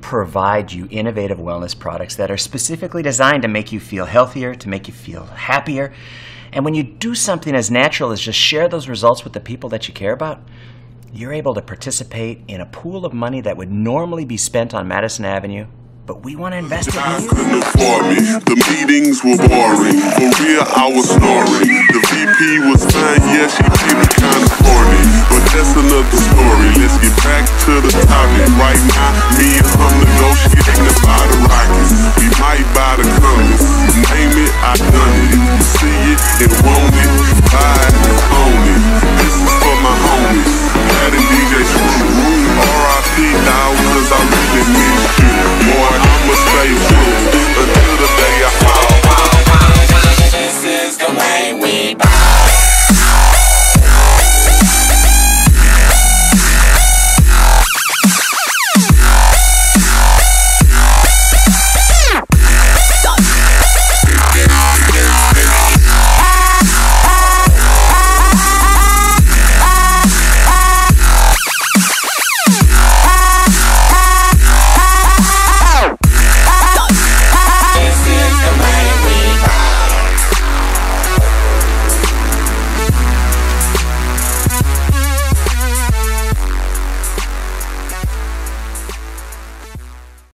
provide you innovative wellness products that are specifically designed to make you feel healthier, to make you feel happier. And when you do something as natural as just share those results with the people that you care about, you're able to participate in a pool of money that would normally be spent on Madison Avenue, but we want to invest in you. Couldn't afford me. The meetings were boring. For real, I was snoring. The VP was fine, yeah, she